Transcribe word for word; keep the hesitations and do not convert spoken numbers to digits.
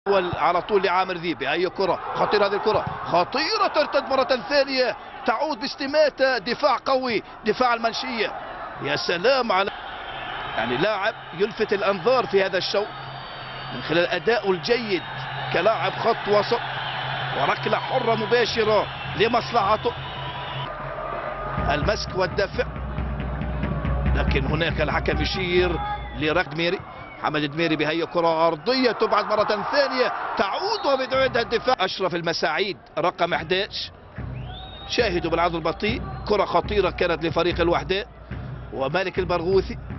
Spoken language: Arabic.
على طول لعامر ذيبي. هي كرة خطيرة، هذه الكرة خطيرة ترتد مرة ثانية، تعود باستماتة، دفاع قوي، دفاع المنشية. يا سلام على يعني لاعب يلفت الأنظار في هذا الشوط من خلال أدائه الجيد كلاعب خط وسط، وركلة حرة مباشرة لمصلحته، المسك والدفع، لكن هناك الحكم يشير لركل ميري. محمد دميري بهي كرة أرضية تبعد مرة ثانية، تعود وبتعيدها الدفاع. أشرف المساعيد رقم أحد عشر، شاهدوا بالعرض البطيء، كرة خطيرة كانت لفريق الوحدات، ومالك البرغوثي